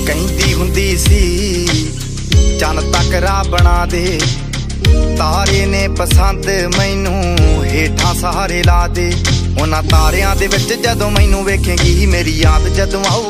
ਕਹਿੰਦੀ ਹੁੰਦੀ ਸੀ ਚੰਨ ਤੱਕ ਰਾਹ ਬਣਾ ਦੇ, ਤਾਰੇ ਨੇ ਪਸੰਦ ਮੈਨੂੰ ਹੇਠਾਂ ਸਹਾਰੇ ਲਾ ਦੇ। ਉਹਨਾਂ ਤਾਰਿਆਂ ਦੇ ਵਿੱਚ ਜਦੋਂ ਮੈਨੂੰ ਵੇਖੇਂਗੀ ਮੇਰੀ ਯਾਦ ਜਦੋਂ ਆਊ